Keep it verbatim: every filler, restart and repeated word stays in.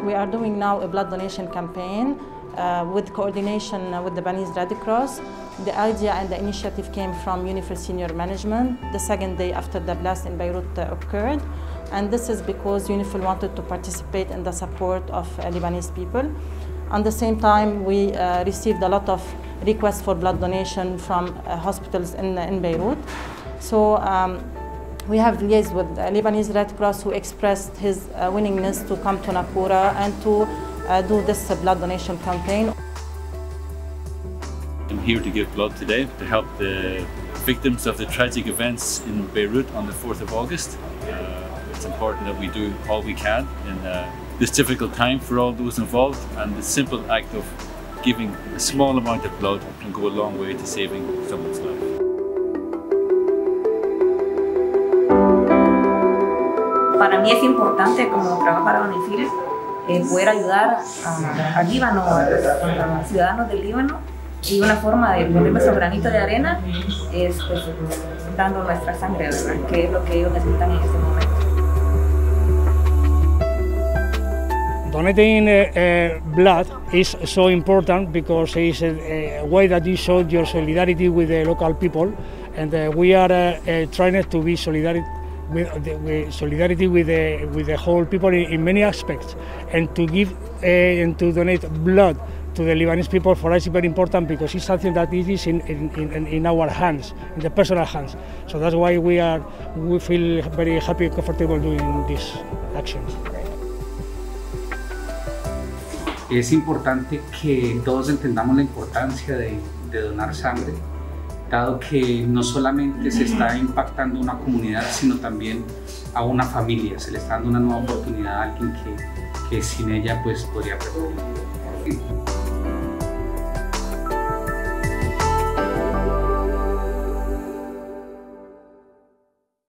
We are doing now a blood donation campaign uh, with coordination with the Lebanese Red Cross. The idea and the initiative came from UNIFIL senior management the second day after the blast in Beirut uh, occurred. And this is because UNIFIL wanted to participate in the support of uh, Lebanese people. At the same time, we uh, received a lot of requests for blood donation from uh, hospitals in, in Beirut. So um, we have liaised with the Lebanese Red Cross, who expressed his uh, willingness to come to Naqoura and to uh, do this uh, blood donation campaign. I'm here to give blood today to help the victims of the tragic events in Beirut on the fourth of August. Uh, it's important that we do all we can in uh, this difficult time for all those involved, and the simple act of giving a small amount of blood can go a long way to saving someone's life. Para mí es importante, como trabajo para UNIFIL, eh, poder ayudar a, a Líbano, a, a los ciudadanos del Líbano, y una forma de poner nuestro granito de arena es pues, dando nuestra sangre, ¿verdad? Que es lo que ellos necesitan en este momento. Donating uh, uh, blood is so important because it's a, a way that you show your solidarity with the local people, and uh, we are uh, uh, trying to be solidarity with, the, with solidarity with the with the whole people in, in many aspects, and to give uh, and to donate blood to the Lebanese people for us is very important because it's something that it is in, in, in, in our hands, in the personal hands. So that's why we are we feel very happy and comfortable doing this action. Es importante que todos entendamos la importancia de, de donar sangre, dado que no solamente se está impactando a una comunidad, sino también a una familia. Se le está dando una nueva oportunidad a alguien que, que sin ella pues, podría perder.